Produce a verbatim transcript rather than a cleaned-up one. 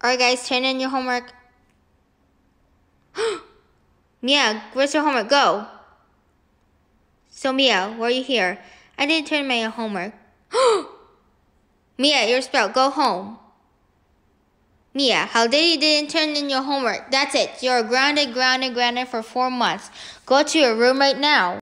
Alright guys, turn in your homework. Mia, where's your homework? Go. So Mia, why are you here? I didn't turn in my homework. Mia, you're expelled. Go home. Mia, how dare you didn't turn in your homework? That's it. You're grounded, grounded, grounded for four months. Go to your room right now.